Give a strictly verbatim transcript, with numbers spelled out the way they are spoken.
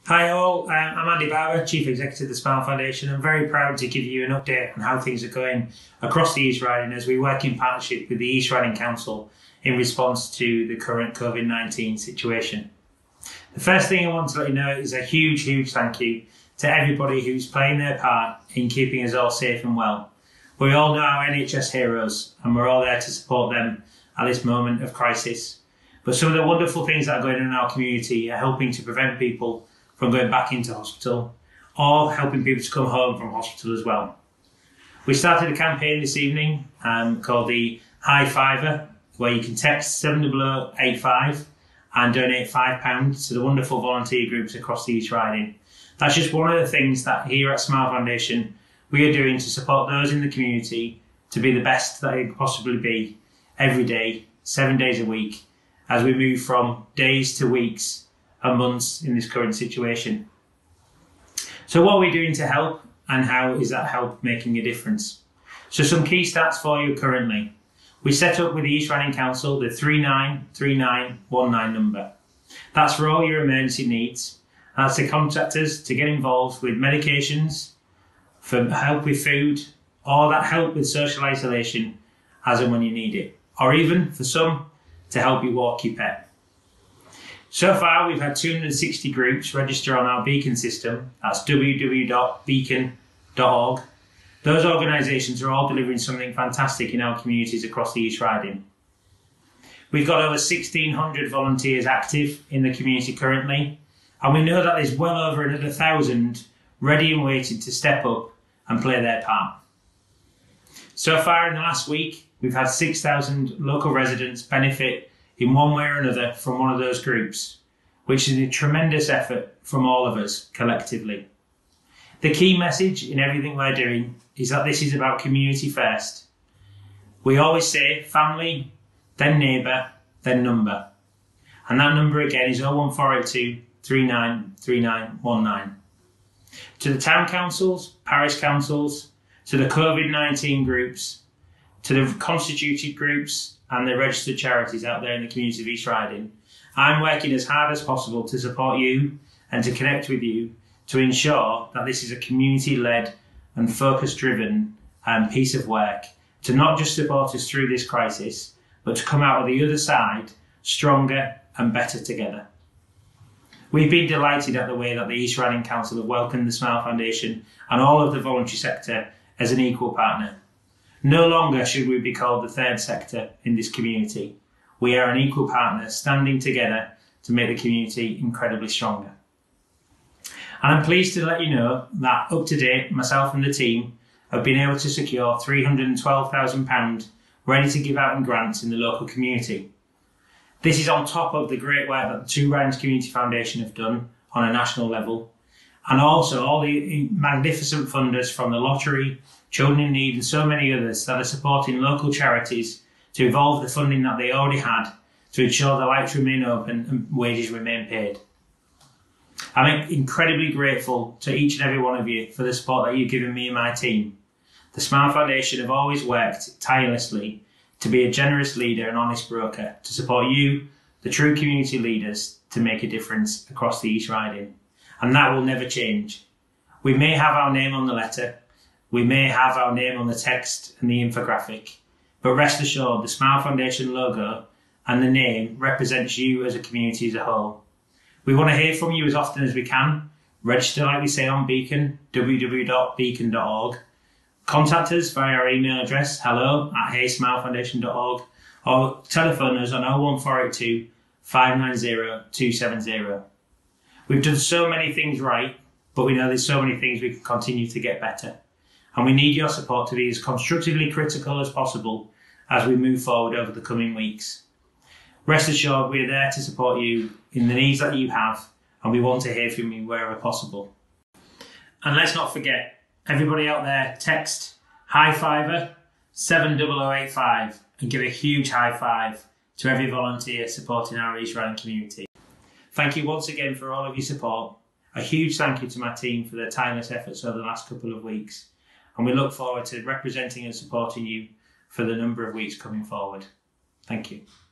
Hi all, um, I'm Andy Barber, Chief Executive of the Smile Foundation. I'm very proud to give you an update on how things are going across the East Riding as we work in partnership with the East Riding Council in response to the current COVID nineteen situation. The first thing I want to let you know is a huge, huge thank you to everybody who's playing their part in keeping us all safe and well. We all know our N H S heroes and we're all there to support them at this moment of crisis. But some of the wonderful things that are going on in our community are helping to prevent people from going back into hospital or helping people to come home from hospital as well. We started a campaign this evening um, called the High Fiver, where you can text seven zero zero eight five and donate five pounds to the wonderful volunteer groups across the East Riding. That's just one of the things that here at Smile Foundation we are doing to support those in the community to be the best that they can possibly be every day, seven days a week, as we move from days to weeks and months in this current situation. So what are we doing to help, and how is that help making a difference? So some key stats for you currently. We set up with the East Riding Council the three nine three nine one nine number. That's for all your emergency needs. That's to contact us to get involved with medications, for help with food, or that help with social isolation as and when you need it. Or even, for some, to help you walk your pet. So far, we've had two hundred sixty groups register on our Beacon system. That's w w w dot beacon dot org. Those organisations are all delivering something fantastic in our communities across the East Riding. We've got over sixteen hundred volunteers active in the community currently, and we know that there's well over another thousand ready and waiting to step up and play their part. So far in the last week, we've had six thousand local residents benefit in one way or another from one of those groups, which is a tremendous effort from all of us collectively. The key message in everything we're doing is that this is about community first. We always say family, then neighbour, then number. And that number again is oh one four eight two, three nine three nine one nine. To the town councils, parish councils, to the COVID nineteen groups, to the constituted groups and the registered charities out there in the community of East Riding, I'm working as hard as possible to support you and to connect with you to ensure that this is a community-led and focus-driven um, piece of work to not just support us through this crisis, but to come out of the other side stronger and better together. We've been delighted at the way that the East Riding Council have welcomed the Smile Foundation and all of the voluntary sector as an equal partner. No longer should we be called the third sector in this community. We are an equal partner standing together to make the community incredibly stronger. And I'm pleased to let you know that up to date, myself and the team have been able to secure three hundred and twelve thousand pounds ready to give out in grants in the local community. This is on top of the great work that the Two Ridings Community Foundation have done on a national level, and also all the magnificent funders from the lottery, Children in Need and so many others that are supporting local charities to evolve the funding that they already had to ensure the lights remain open and wages remain paid. I'm incredibly grateful to each and every one of you for the support that you've given me and my team. The Smile Foundation have always worked tirelessly to be a generous leader and honest broker to support you, the true community leaders, to make a difference across the East Riding. And that will never change. We may have our name on the letter, we may have our name on the text and the infographic, but rest assured the Smile Foundation logo and the name represents you as a community as a whole. We want to hear from you as often as we can. Register, like we say, on Beacon, w w w dot beacon dot org. Contact us via our email address, hello at hey smile foundation dot org, or telephone us on oh one four eight two, five nine zero, two seven zero. We've done so many things right, but we know there's so many things we can continue to get better. And we need your support to be as constructively critical as possible as we move forward over the coming weeks. Rest assured we're there to support you in the needs that you have, and we want to hear from you wherever possible. And let's not forget, everybody out there, text High Fiver seven zero zero eight five and give a huge high five to every volunteer supporting our East Riding community. Thank you once again for all of your support. A huge thank you to my team for their tireless efforts over the last couple of weeks. And we look forward to representing and supporting you for the number of weeks coming forward. Thank you.